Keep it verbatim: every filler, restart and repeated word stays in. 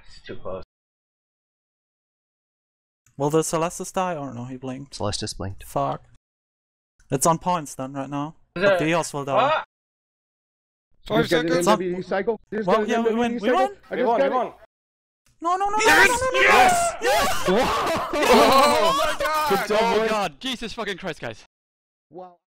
it's too close. Will the Celestis die? Or no, he blinked. Celestis blinked. Fuck. It's on points then right now. Is But it- Dios will die. Ah! Five seconds. on- W cycle. Just Well, got an yeah, we M W win. We cycle. won. I We just won, got we it. won. No, no, no, Yes! no, no, no, no, Yes! Yes! Oh my god! Good job, Oh boys. god! Jesus fucking Christ, guys. Wow.